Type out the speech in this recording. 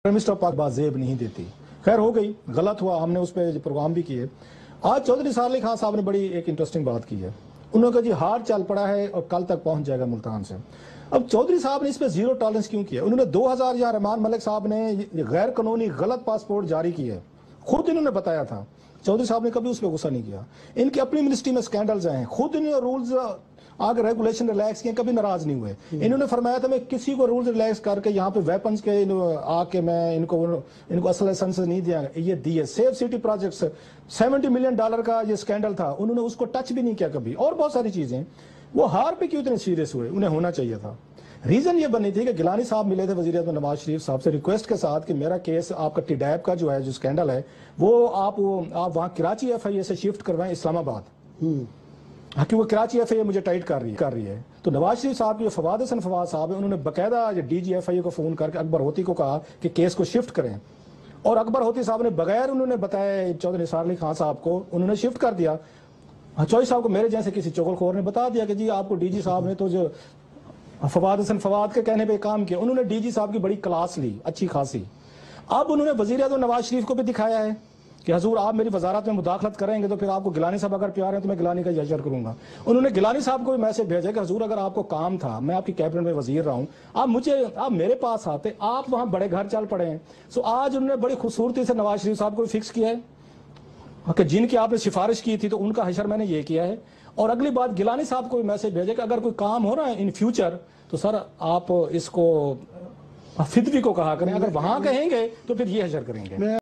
Mister पाक बाजेब नहीं देती। खैर हो गई, गलत हुआ, हमने उस पर प्रोग्राम भी किए। आज चौधरी साले खान साहब ने बड़ी एक इंटरेस्टिंग बात की है। उन्होंने कहा जी हार चल पड़ा है और कल तक पहुंच जाएगा मुल्तान से। अब चौधरी साहब ने इस पर जीरो टॉलरेंस क्यों किया? उन्होंने 2000 जहां रहमान मलिक साहब ने गैर कानूनी गलत पासपोर्ट जारी किए, खुद इन्होंने बताया था। चौधरी साहब ने कभी उस पर गुस्सा नहीं किया। इनकी अपनी मिनिस्ट्री में स्कैंडल्स आए, खुद इन्होंने रूल्स आगे रेगुलेशन रिलैक्स किए, कभी नाराज नहीं हुए। इन्होंने फरमाया था मैं किसी को रूल्स रिलैक्स करके यहाँ पे वेपन्स के आके मैं इनको असल लाइसेंस नहीं दिया, ये दिए। सेफ सिटी प्रोजेक्ट्स $70 मिलियन का ये स्कैंडल था, उन्होंने उसको टच भी नहीं किया कभी। और बहुत सारी चीजें। वो हार पे क्यों इतने सीरियस हुए? उन्हें होना चाहिए था। रीजन ये बनी थी कि गिलानी साहब मिले थे वजीर आज़म नवाज शरीफ साहब से रिक्वेस्ट के साथ कि मेरा केस आपका टिडैप का जो है जो स्कैंडल है वो आप वहाँ कराची FIA से शिफ्ट करवाएं इस्लामाबाद। कि वो कराची FIA मुझे टाइट कर रही है। तो नवाज शरीफ साहब की फवाद हसन फवाद साहब है, उन्होंने बकायदा DG FIA को फोन करके अकबर होती को कहा कि केस को शिफ्ट करें, और अकबर होती साहब ने बगैर उन्होंने बताया चौधरी साले खान साहब को उन्होंने शिफ्ट कर दिया। चौधरी साहब को मेरे जैसे किसी चुगलखोर ने बता दिया कि जी आपको DG साहब ने तो जो फवाद हसन फवाद के कहने पे काम किया। उन्होंने DG साहब की बड़ी क्लास ली अच्छी खासी। अब उन्होंने वजीर आज़म नवाज शरीफ को भी दिखाया है कि हजूर आप मेरी वजारत में मुदाखलत करेंगे तो फिर आपको गिलानी साहब अगर प्यार है तो मैं गिलानी का यशर करूंगा। उन्होंने गिलानी साहब को भी मैसेज भेजा कि हजूर अगर आपको काम था, मैं आपकी कैबिनेट में वजीर रहा हूं, आप मेरे पास आते, आप वहां बड़े घर चल पड़े हैं। सो आज उन्होंने बड़ी खूबसूरती से नवाज शरीफ साहब को भी फिक्स किया है कि जिनकी आपने सिफारिश की थी तो उनका हशर मैंने ये किया है। और अगली बात गिलानी साहब को भी मैसेज भेजे कि अगर कोई काम हो रहा है इन फ्यूचर तो सर आप इसको फिदवी को कहा करें, अगर वहां कहेंगे तो फिर ये हशर करेंगे।